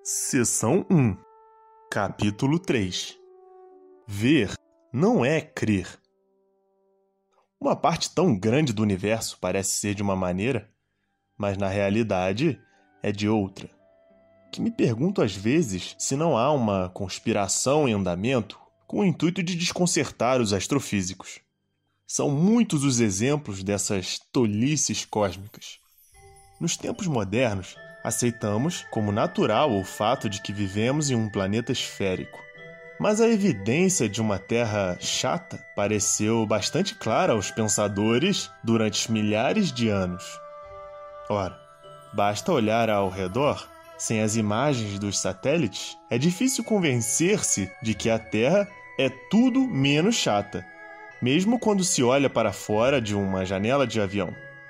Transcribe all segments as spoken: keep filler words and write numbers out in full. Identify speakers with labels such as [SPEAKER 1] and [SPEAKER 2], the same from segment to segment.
[SPEAKER 1] Seção um, Capítulo três. Ver não é crer. Uma parte tão grande do universo parece ser de uma maneira, mas na realidade é de outra. Que me pergunto às vezes se não há uma conspiração em andamento com o intuito de desconcertar os astrofísicos. São muitos os exemplos dessas tolices cósmicas. Nos tempos modernos, aceitamos como natural o fato de que vivemos em um planeta esférico. Mas a evidência de uma Terra chata pareceu bastante clara aos pensadores durante milhares de anos. Ora, basta olhar ao redor. Sem as imagens dos satélites, é difícil convencer-se de que a Terra é tudo menos chata, mesmo quando se olha para fora de uma janela de avião.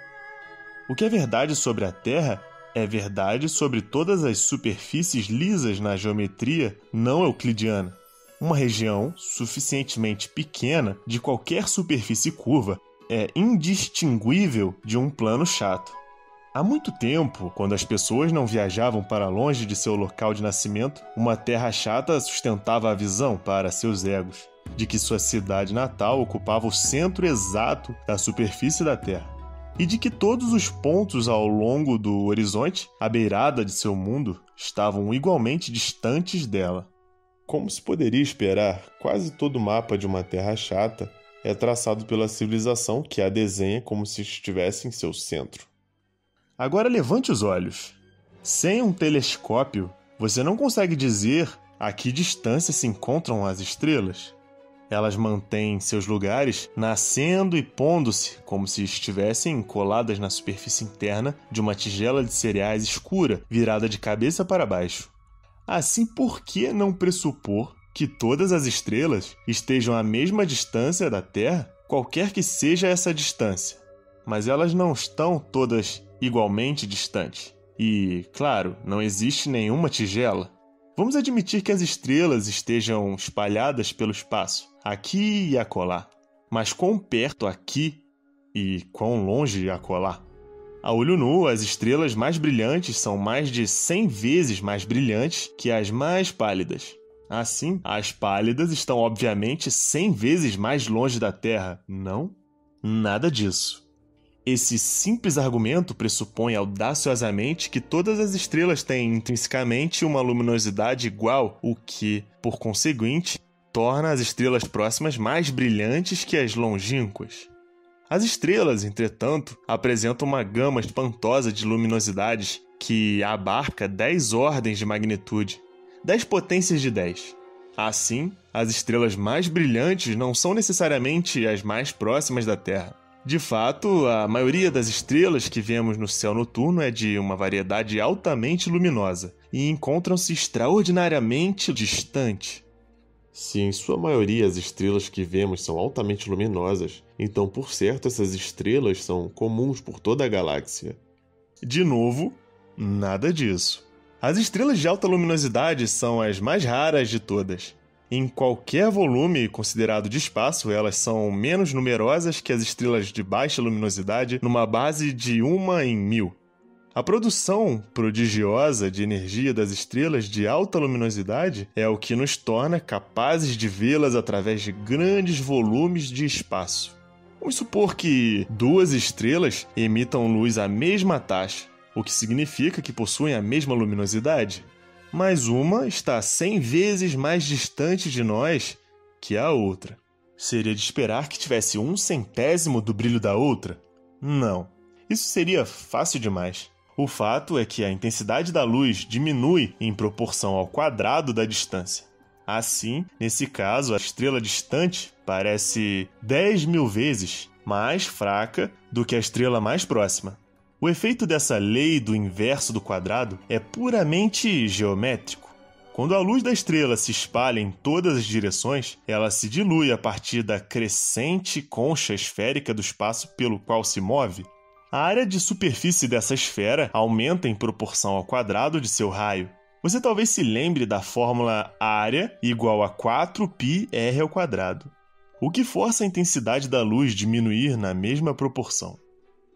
[SPEAKER 1] O que é verdade sobre a Terra é verdade sobre todas as superfícies lisas na geometria não euclidiana. Uma região suficientemente pequena de qualquer superfície curva é indistinguível de um plano chato. Há muito tempo, quando as pessoas não viajavam para longe de seu local de nascimento, uma terra chata sustentava a visão para seus egos de que sua cidade natal ocupava o centro exato da superfície da Terra, e de que todos os pontos ao longo do horizonte, à beirada de seu mundo, estavam igualmente distantes dela. Como se poderia esperar, quase todo mapa de uma terra chata é traçado pela civilização que a desenha como se estivesse em seu centro. Agora levante os olhos. Sem um telescópio, você não consegue dizer a que distância se encontram as estrelas. Elas mantêm seus lugares nascendo e pondo-se como se estivessem coladas na superfície interna de uma tigela de cereais escura, virada de cabeça para baixo. Assim, por que não pressupor que todas as estrelas estejam à mesma distância da Terra, qualquer que seja essa distância? Mas elas não estão todas igualmente distantes. E, claro, não existe nenhuma tigela. Vamos admitir que as estrelas estejam espalhadas pelo espaço, aqui e acolá. Mas quão perto aqui e quão longe acolá? A olho nu, as estrelas mais brilhantes são mais de cem vezes mais brilhantes que as mais pálidas. Assim, as pálidas estão obviamente cem vezes mais longe da Terra, não? Nada disso. Esse simples argumento pressupõe audaciosamente que todas as estrelas têm intrinsecamente uma luminosidade igual, o que, por conseguinte, torna as estrelas próximas mais brilhantes que as longínquas. As estrelas, entretanto, apresentam uma gama espantosa de luminosidades que abarca dez ordens de magnitude, dez potências de dez. Assim, as estrelas mais brilhantes não são necessariamente as mais próximas da Terra. De fato, a maioria das estrelas que vemos no céu noturno é de uma variedade altamente luminosa e encontram-se extraordinariamente distantes. Se em sua maioria as estrelas que vemos são altamente luminosas, então por certo essas estrelas são comuns por toda a galáxia. De novo, nada disso. As estrelas de alta luminosidade são as mais raras de todas. Em qualquer volume considerado de espaço, elas são menos numerosas que as estrelas de baixa luminosidade numa base de uma em mil. A produção prodigiosa de energia das estrelas de alta luminosidade é o que nos torna capazes de vê-las através de grandes volumes de espaço. Vamos supor que duas estrelas emitam luz à mesma taxa, o que significa que possuem a mesma luminosidade. Mas uma está cem vezes mais distante de nós que a outra. Seria de esperar que tivesse um centésimo do brilho da outra? Não. Isso seria fácil demais. O fato é que a intensidade da luz diminui em proporção ao quadrado da distância. Assim, nesse caso, a estrela distante parece dez mil vezes mais fraca do que a estrela mais próxima. O efeito dessa lei do inverso do quadrado é puramente geométrico. Quando a luz da estrela se espalha em todas as direções, ela se dilui a partir da crescente concha esférica do espaço pelo qual se move. A área de superfície dessa esfera aumenta em proporção ao quadrado de seu raio. Você talvez se lembre da fórmula área igual a quatro π r ao quadrado, o que força a intensidade da luz diminuir na mesma proporção.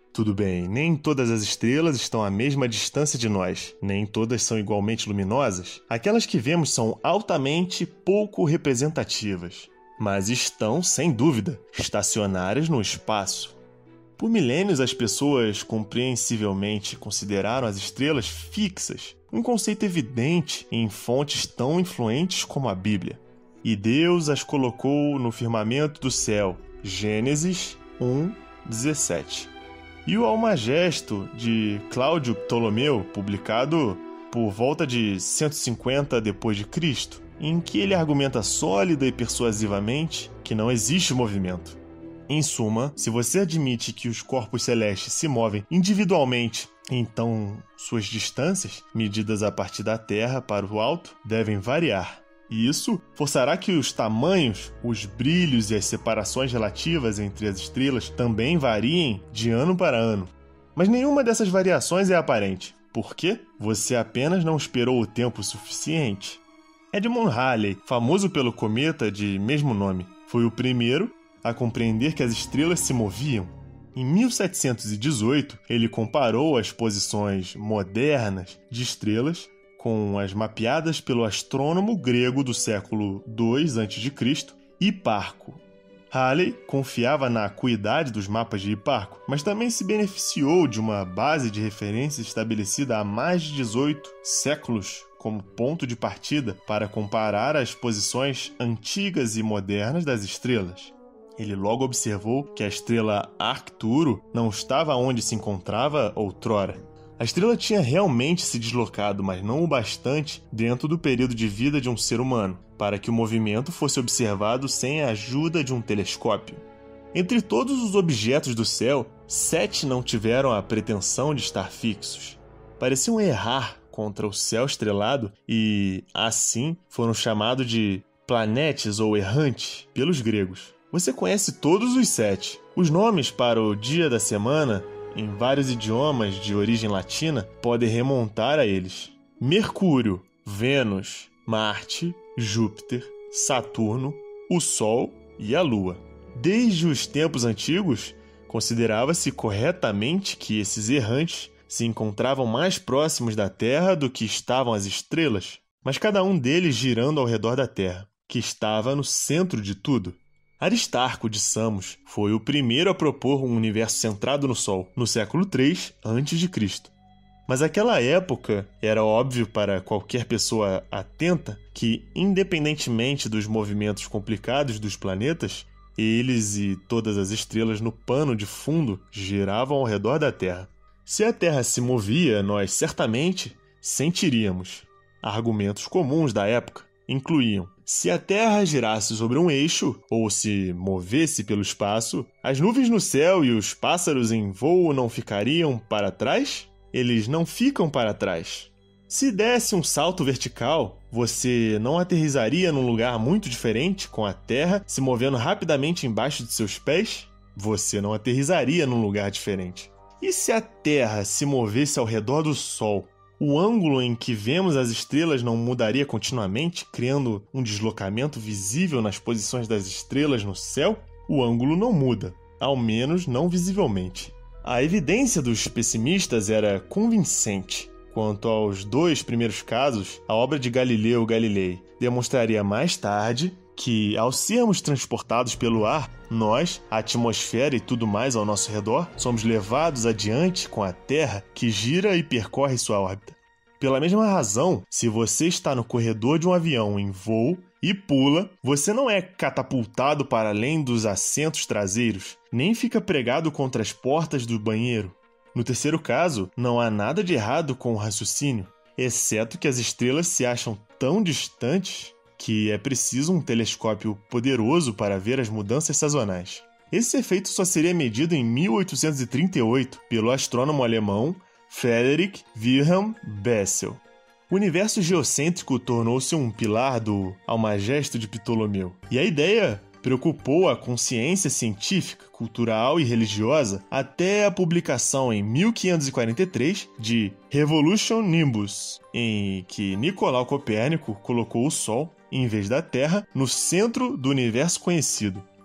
[SPEAKER 1] Tudo bem, nem todas as estrelas estão à mesma distância de nós, nem todas são igualmente luminosas. Aquelas que vemos são altamente pouco representativas, mas estão, sem dúvida, estacionárias no espaço. Por milênios, as pessoas compreensivelmente consideraram as estrelas fixas, um conceito evidente em fontes tão influentes como a Bíblia. E Deus as colocou no firmamento do céu. Gênesis um, dezessete. E o Almagesto, de Cláudio Ptolomeu, publicado por volta de cento e cinquenta depois de Cristo, em que ele argumenta sólida e persuasivamente que não existe movimento. Em suma, se você admite que os corpos celestes se movem individualmente, então suas distâncias, medidas a partir da Terra para o alto, devem variar. E isso forçará que os tamanhos, os brilhos e as separações relativas entre as estrelas também variem de ano para ano. Mas nenhuma dessas variações é aparente. Por quê? Você apenas não esperou o tempo suficiente. Edmund Halley, famoso pelo cometa de mesmo nome, foi o primeiro a compreender que as estrelas se moviam. Em mil setecentos e dezoito, ele comparou as posições modernas de estrelas com as mapeadas pelo astrônomo grego do século dois antes de Cristo, Hiparco. Halley confiava na acuidade dos mapas de Hiparco, mas também se beneficiou de uma base de referência estabelecida há mais de dezoito séculos como ponto de partida para comparar as posições antigas e modernas das estrelas. Ele logo observou que a estrela Arcturo não estava onde se encontrava outrora. A estrela tinha realmente se deslocado, mas não o bastante dentro do período de vida de um ser humano, para que o movimento fosse observado sem a ajuda de um telescópio. Entre todos os objetos do céu, sete não tiveram a pretensão de estar fixos. Pareciam errar contra o céu estrelado e, assim, foram chamados de planetes ou errantes pelos gregos. Você conhece todos os sete. Os nomes para o dia da semana, em vários idiomas de origem latina, podem remontar a eles. Mercúrio, Vênus, Marte, Júpiter, Saturno, o Sol e a Lua. Desde os tempos antigos, considerava-se corretamente que esses errantes se encontravam mais próximos da Terra do que estavam as estrelas, mas cada um deles girando ao redor da Terra, que estava no centro de tudo. Aristarco de Samos foi o primeiro a propor um universo centrado no Sol, no século três antes de Cristo. Mas naquela época era óbvio para qualquer pessoa atenta que, independentemente dos movimentos complicados dos planetas, eles e todas as estrelas no pano de fundo giravam ao redor da Terra. Se a Terra se movia, nós certamente sentiríamos. Argumentos comuns da época incluíam: se a Terra girasse sobre um eixo, ou se movesse pelo espaço, as nuvens no céu e os pássaros em voo não ficariam para trás? Eles não ficam para trás. Se desse um salto vertical, você não aterrizaria num lugar muito diferente, com a Terra se movendo rapidamente embaixo de seus pés? Você não aterrizaria num lugar diferente. E se a Terra se movesse ao redor do Sol? O ângulo em que vemos as estrelas não mudaria continuamente, criando um deslocamento visível nas posições das estrelas no céu? O ângulo não muda, ao menos não visivelmente. A evidência dos pessimistas era convincente. Quanto aos dois primeiros casos, a obra de Galileu Galilei demonstraria mais tarde que, ao sermos transportados pelo ar, nós, a atmosfera e tudo mais ao nosso redor, somos levados adiante com a Terra, que gira e percorre sua órbita. Pela mesma razão, se você está no corredor de um avião em voo e pula, você não é catapultado para além dos assentos traseiros, nem fica pregado contra as portas do banheiro. No terceiro caso, não há nada de errado com o raciocínio, exceto que as estrelas se acham tão distantes que é preciso um telescópio poderoso para ver as mudanças sazonais. Esse efeito só seria medido em mil oitocentos e trinta e oito pelo astrônomo alemão Friedrich Wilhelm Bessel. O universo geocêntrico tornou-se um pilar do Almagesto de Ptolomeu, e a ideia preocupou a consciência científica, cultural e religiosa até a publicação em mil quinhentos e quarenta e três de Revolution Nimbus, em que Nicolau Copérnico colocou o Sol, em vez da Terra, no centro do universo conhecido.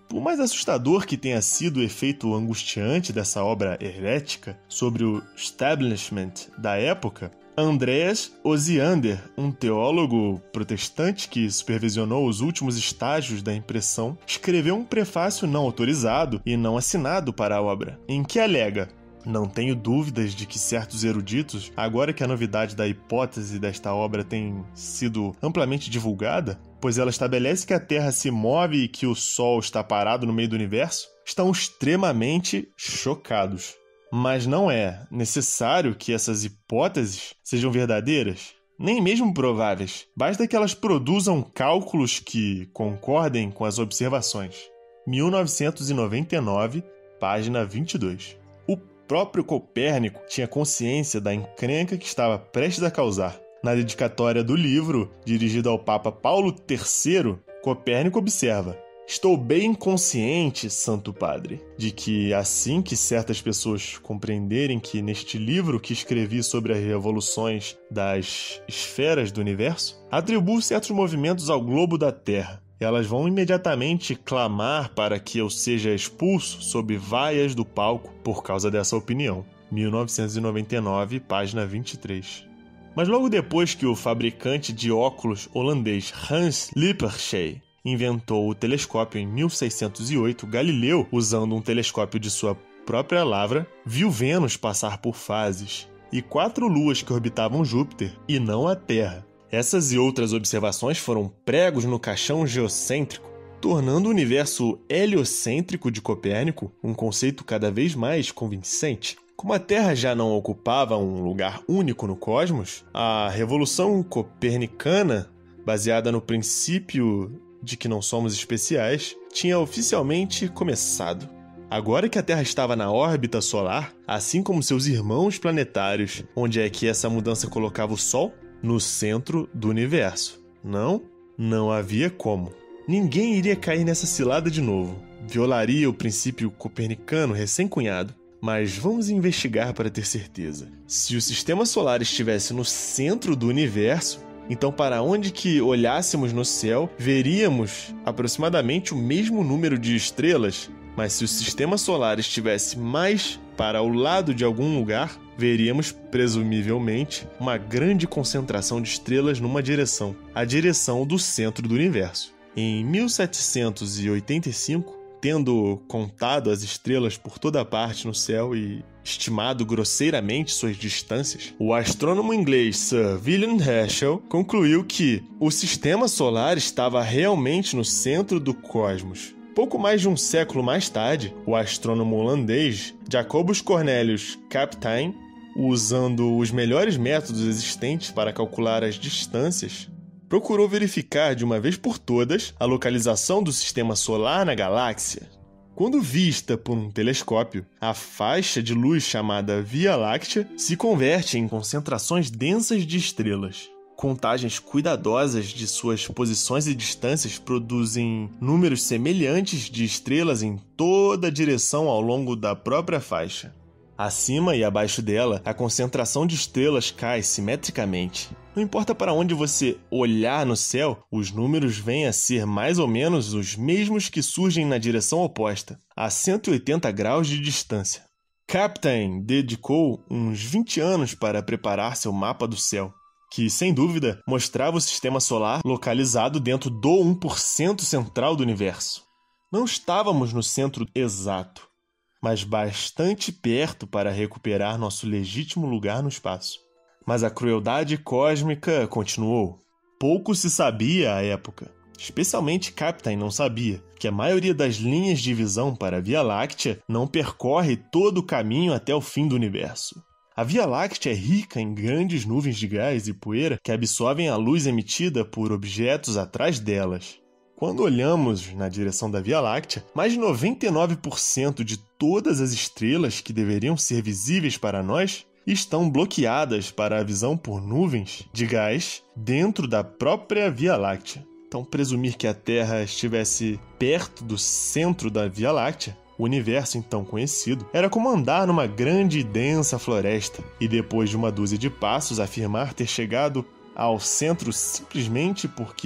[SPEAKER 1] Por mais assustador que tenha sido o efeito angustiante dessa obra herética sobre o establishment da época, Andreas Osiander, um teólogo protestante que supervisionou os últimos estágios da impressão, escreveu um prefácio não autorizado e não assinado para a obra, em que alega: "Não tenho dúvidas de que certos eruditos, agora que a novidade da hipótese desta obra tem sido amplamente divulgada, pois ela estabelece que a Terra se move e que o Sol está parado no meio do universo, estão extremamente chocados. Mas não é necessário que essas hipóteses sejam verdadeiras, nem mesmo prováveis. Basta que elas produzam cálculos que concordem com as observações." mil novecentos e noventa e nove, página vinte e dois. O próprio Copérnico tinha consciência da encrenca que estava prestes a causar. Na dedicatória do livro, dirigido ao Papa Paulo terceiro, Copérnico observa: "Estou bem consciente, Santo Padre, de que assim que certas pessoas compreenderem que neste livro que escrevi sobre as revoluções das esferas do universo, atribuo certos movimentos ao globo da Terra, elas vão imediatamente clamar para que eu seja expulso sob vaias do palco por causa dessa opinião." mil novecentos e noventa e nove, página vinte e três. Mas logo depois que o fabricante de óculos holandês Hans Lippershey inventou o telescópio em mil seiscentos e oito, Galileu, usando um telescópio de sua própria lavra, viu Vênus passar por fases e quatro luas que orbitavam Júpiter e não a Terra. Essas e outras observações foram pregos no caixão geocêntrico, tornando o universo heliocêntrico de Copérnico um conceito cada vez mais convincente. Como a Terra já não ocupava um lugar único no cosmos, a revolução copernicana, baseada no princípio de que não somos especiais, tinha oficialmente começado. Agora que a Terra estava na órbita solar, assim como seus irmãos planetários, onde é que essa mudança colocava o Sol? No centro do universo. Não, não havia como. Ninguém iria cair nessa cilada de novo. Violaria o princípio copernicano recém-cunhado. Mas vamos investigar para ter certeza. Se o sistema solar estivesse no centro do universo, então para onde que olhássemos no céu, veríamos aproximadamente o mesmo número de estrelas. Mas se o sistema solar estivesse mais para o lado de algum lugar, veríamos, presumivelmente, uma grande concentração de estrelas numa direção, a direção do centro do universo. Em mil setecentos e oitenta e cinco, tendo contado as estrelas por toda parte no céu e estimado grosseiramente suas distâncias, o astrônomo inglês Sir William Herschel concluiu que o sistema solar estava realmente no centro do cosmos. Pouco mais de um século mais tarde, o astrônomo holandês Jacobus Cornelius Kapteyn, usando os melhores métodos existentes para calcular as distâncias, procurou verificar de uma vez por todas a localização do sistema solar na galáxia. Quando vista por um telescópio, a faixa de luz chamada Via Láctea se converte em concentrações densas de estrelas. Contagens cuidadosas de suas posições e distâncias produzem números semelhantes de estrelas em toda a direção ao longo da própria faixa. Acima e abaixo dela, a concentração de estrelas cai simetricamente. Não importa para onde você olhar no céu, os números vêm a ser mais ou menos os mesmos que surgem na direção oposta, a cento e oitenta graus de distância. Kapteyn dedicou uns vinte anos para preparar seu mapa do céu, que, sem dúvida, mostrava o sistema solar localizado dentro do um por cento central do universo. Não estávamos no centro exato, mas bastante perto para recuperar nosso legítimo lugar no espaço. Mas a crueldade cósmica continuou. Pouco se sabia à época, especialmente Kapteyn não sabia, que a maioria das linhas de visão para a Via Láctea não percorre todo o caminho até o fim do universo. A Via Láctea é rica em grandes nuvens de gás e poeira que absorvem a luz emitida por objetos atrás delas. Quando olhamos na direção da Via Láctea, mais de noventa e nove por cento de todas as estrelas que deveriam ser visíveis para nós estão bloqueadas para a visão por nuvens de gás dentro da própria Via Láctea. Então, presumir que a Terra estivesse perto do centro da Via Láctea, o universo então conhecido, era como andar numa grande e densa floresta e depois de uma dúzia de passos afirmar ter chegado ao centro simplesmente porque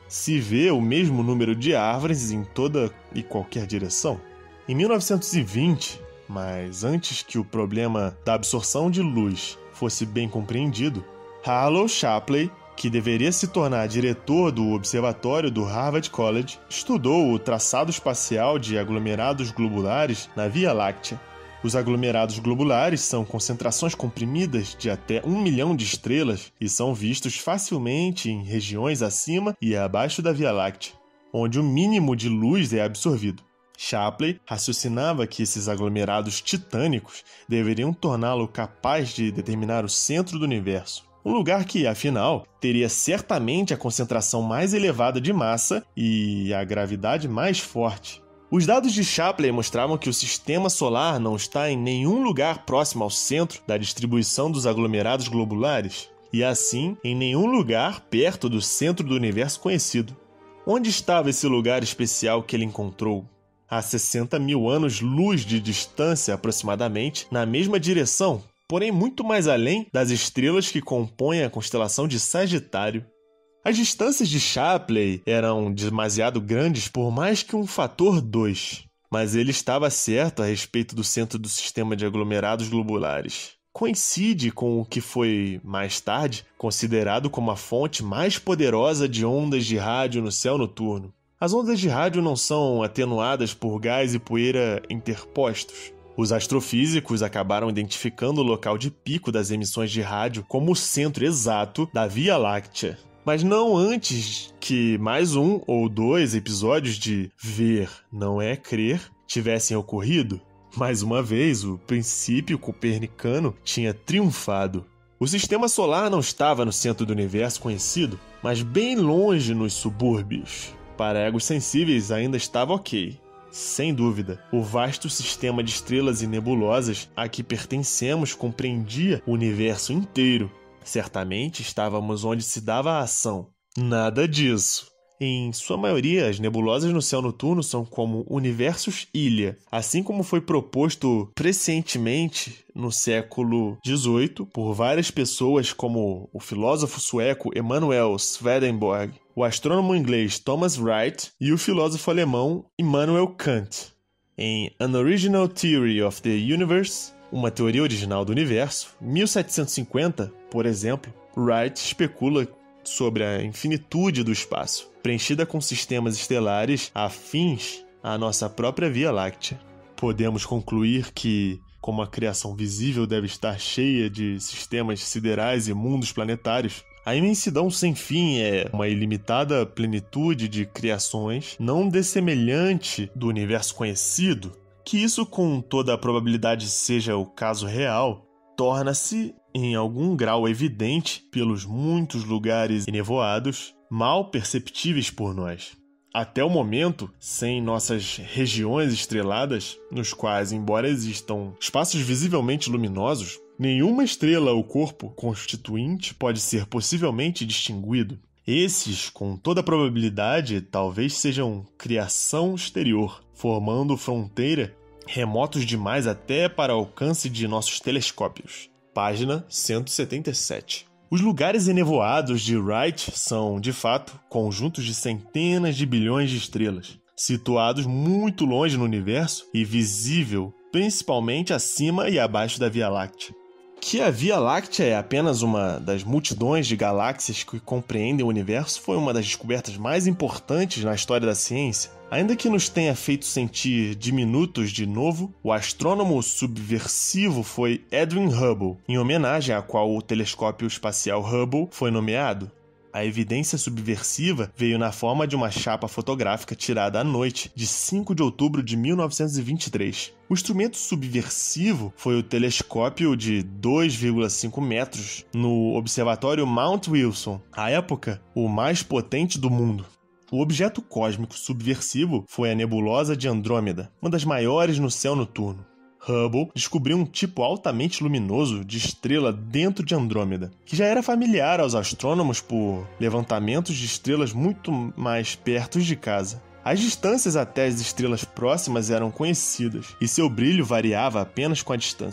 [SPEAKER 1] se vê o mesmo número de árvores em toda e qualquer direção. Em mil novecentos e vinte, mas antes que o problema da absorção de luz fosse bem compreendido, Harlow Shapley, que deveria se tornar diretor do observatório do Harvard College, estudou o traçado espacial de aglomerados globulares na Via Láctea. Os aglomerados globulares são concentrações comprimidas de até um milhão de estrelas e são vistos facilmente em regiões acima e abaixo da Via Láctea, onde o mínimo de luz é absorvido. Shapley raciocinava que esses aglomerados titânicos deveriam torná-lo capaz de determinar o centro do universo, um lugar que, afinal, teria certamente a concentração mais elevada de massa e a gravidade mais forte. Os dados de Shapley mostravam que o sistema solar não está em nenhum lugar próximo ao centro da distribuição dos aglomerados globulares, e assim em nenhum lugar perto do centro do universo conhecido. Onde estava esse lugar especial que ele encontrou? A sessenta mil anos-luz de distância aproximadamente, na mesma direção, porém muito mais além das estrelas que compõem a constelação de Sagitário. As distâncias de Shapley eram demasiado grandes por mais que um fator dois, mas ele estava certo a respeito do centro do sistema de aglomerados globulares. Coincide com o que foi, mais tarde, considerado como a fonte mais poderosa de ondas de rádio no céu noturno. As ondas de rádio não são atenuadas por gás e poeira interpostos. Os astrofísicos acabaram identificando o local de pico das emissões de rádio como o centro exato da Via Láctea. Mas não antes que mais um ou dois episódios de Ver Não É Crer tivessem ocorrido. Mais uma vez, o princípio copernicano tinha triunfado. O sistema solar não estava no centro do universo conhecido, mas bem longe nos subúrbios. Para egos sensíveis ainda estava ok. Sem dúvida, o vasto sistema de estrelas e nebulosas a que pertencemos compreendia o universo inteiro. Certamente estávamos onde se dava a ação. Nada disso. Em sua maioria, as nebulosas no céu noturno são como universos-ilha, assim como foi proposto prescientemente no século dezoito por várias pessoas como o filósofo sueco Emanuel Swedenborg, o astrônomo inglês Thomas Wright e o filósofo alemão Immanuel Kant. Em An Original Theory of the Universe, uma teoria original do universo, mil setecentos e cinquenta, por exemplo, Wright especula sobre a infinitude do espaço, preenchida com sistemas estelares afins à nossa própria Via Láctea. Podemos concluir que, como a criação visível deve estar cheia de sistemas siderais e mundos planetários, a imensidão sem fim é uma ilimitada plenitude de criações não dessemelhante do universo conhecido. Que isso com toda a probabilidade seja o caso real, torna-se em algum grau evidente pelos muitos lugares enevoados, mal perceptíveis por nós. Até o momento, sem nossas regiões estreladas, nos quais, embora existam espaços visivelmente luminosos, nenhuma estrela ou corpo constituinte pode ser possivelmente distinguido. Esses, com toda probabilidade, talvez sejam criação exterior, formando fronteira remotos demais até para alcance de nossos telescópios. Página cento e setenta e sete. Os lugares enevoados de Wright são, de fato, conjuntos de centenas de bilhões de estrelas, situados muito longe no universo e visível principalmente acima e abaixo da Via Láctea. Que a Via Láctea é apenas uma das multidões de galáxias que compreendem o universo foi uma das descobertas mais importantes na história da ciência. Ainda que nos tenha feito sentir diminutos de novo, o astrônomo subversivo foi Edwin Hubble, em homenagem à qual o telescópio espacial Hubble foi nomeado. A evidência subversiva veio na forma de uma chapa fotográfica tirada à noite, de cinco de outubro de mil novecentos e vinte e três. O instrumento subversivo foi o telescópio de dois vírgula cinco metros no observatório Mount Wilson, à época o mais potente do mundo. O objeto cósmico subversivo foi a nebulosa de Andrômeda, uma das maiores no céu noturno. Hubble descobriu um tipo altamente luminoso de estrela dentro de Andrômeda, que já era familiar aos astrônomos por levantamentos de estrelas muito mais perto de casa. As distâncias até as estrelas próximas eram conhecidas, e seu brilho variava apenas com a distância.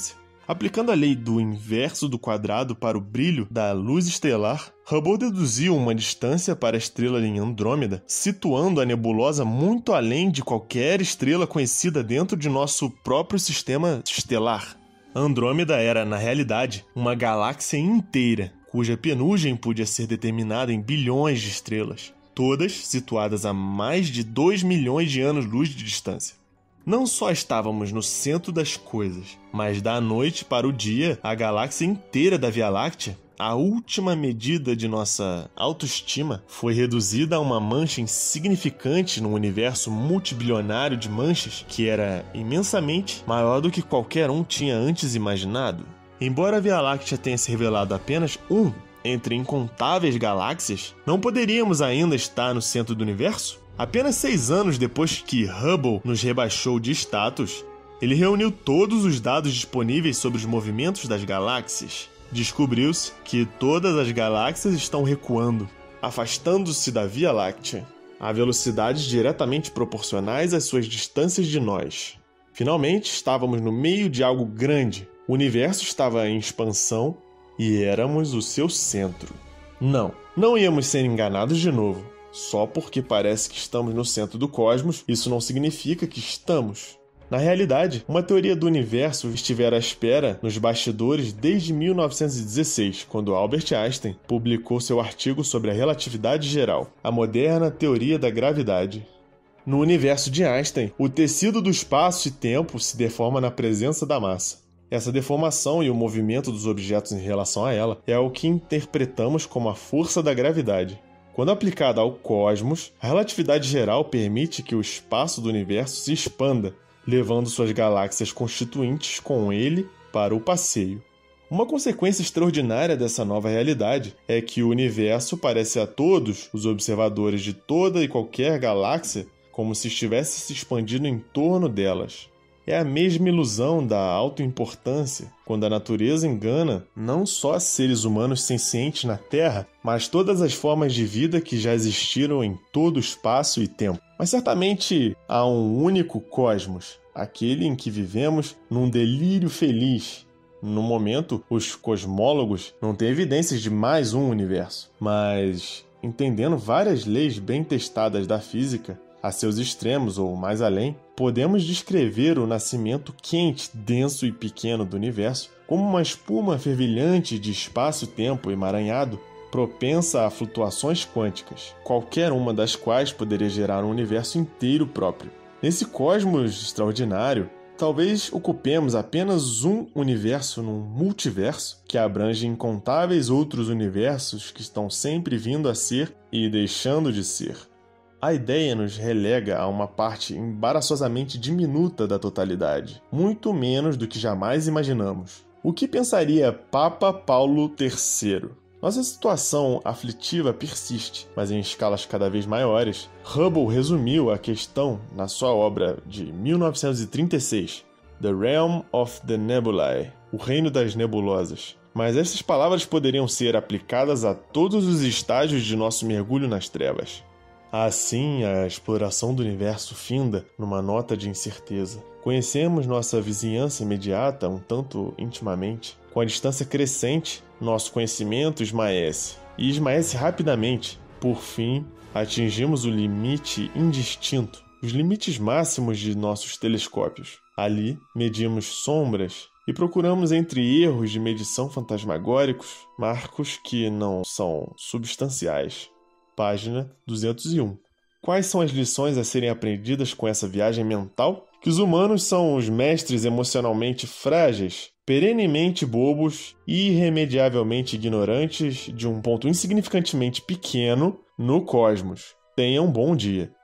[SPEAKER 1] Aplicando a lei do inverso do quadrado para o brilho da luz estelar, Hubble deduziu uma distância para a estrela em Andrômeda, situando a nebulosa muito além de qualquer estrela conhecida dentro de nosso próprio sistema estelar. Andrômeda era, na realidade, uma galáxia inteira, cuja penugem podia ser determinada em bilhões de estrelas, todas situadas a mais de dois milhões de anos-luz de distância. Não só estávamos no centro das coisas, mas da noite para o dia, a galáxia inteira da Via Láctea, a última medida de nossa autoestima, foi reduzida a uma mancha insignificante num universo multibilionário de manchas que era imensamente maior do que qualquer um tinha antes imaginado. Embora a Via Láctea tenha se revelado apenas um entre incontáveis galáxias, não poderíamos ainda estar no centro do universo? Apenas seis anos depois que Hubble nos rebaixou de status, ele reuniu todos os dados disponíveis sobre os movimentos das galáxias. Descobriu-se que todas as galáxias estão recuando, afastando-se da Via Láctea, a velocidades diretamente proporcionais às suas distâncias de nós. Finalmente, estávamos no meio de algo grande. O universo estava em expansão e éramos o seu centro. Não, não íamos ser enganados de novo. Só porque parece que estamos no centro do cosmos, isso não significa que estamos. Na realidade, uma teoria do universo estivera à espera nos bastidores desde mil novecentos e dezesseis, quando Albert Einstein publicou seu artigo sobre a relatividade geral, a moderna teoria da gravidade. No universo de Einstein, o tecido do espaço e tempo se deforma na presença da massa. Essa deformação e o movimento dos objetos em relação a ela é o que interpretamos como a força da gravidade. Quando aplicada ao cosmos, a relatividade geral permite que o espaço do universo se expanda, levando suas galáxias constituintes com ele para o passeio. Uma consequência extraordinária dessa nova realidade é que o universo parece a todos os observadores de toda e qualquer galáxia como se estivesse se expandindo em torno delas. É a mesma ilusão da autoimportância, quando a natureza engana não só seres humanos sencientes na Terra, mas todas as formas de vida que já existiram em todo o espaço e tempo. Mas certamente há um único cosmos, aquele em que vivemos num delírio feliz. No momento, os cosmólogos não têm evidências de mais um universo, mas, entendendo várias leis bem testadas da física, a seus extremos ou mais além, podemos descrever o nascimento quente, denso e pequeno do universo como uma espuma fervilhante de espaço-tempo emaranhado, propensa a flutuações quânticas, qualquer uma das quais poderia gerar um universo inteiro próprio. Nesse cosmos extraordinário, talvez ocupemos apenas um universo num multiverso que abrange incontáveis outros universos que estão sempre vindo a ser e deixando de ser. A ideia nos relega a uma parte embaraçosamente diminuta da totalidade, muito menos do que jamais imaginamos. O que pensaria Papa Paulo terceiro? Nossa situação aflitiva persiste, mas em escalas cada vez maiores. Hubble resumiu a questão na sua obra de mil novecentos e trinta e seis, The Realm of the Nebulae, o Reino das Nebulosas. Mas essas palavras poderiam ser aplicadas a todos os estágios de nosso mergulho nas trevas. Assim, a exploração do universo finda numa nota de incerteza. Conhecemos nossa vizinhança imediata um tanto intimamente. Com a distância crescente, nosso conhecimento esmaece. E esmaece rapidamente. Por fim, atingimos o limite indistinto, os limites máximos de nossos telescópios. Ali, medimos sombras e procuramos entre erros de medição fantasmagóricos marcos que não são substanciais. Página duzentos e um. Quais são as lições a serem aprendidas com essa viagem mental? Que os humanos são os mestres emocionalmente frágeis, perenemente bobos e irremediavelmente ignorantes de um ponto insignificantemente pequeno no cosmos. Tenha um bom dia.